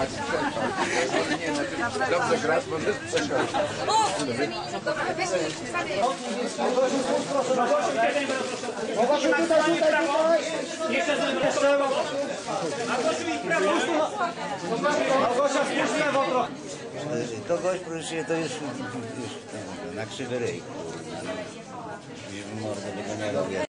Nie, dobrze grasz, bo jest przeszkoda. Mogłaś tutaj. Małgosia, spójrz lewo trochę. To gość, proszę, to już na krzywy ryj. Już mordę tego nie robię.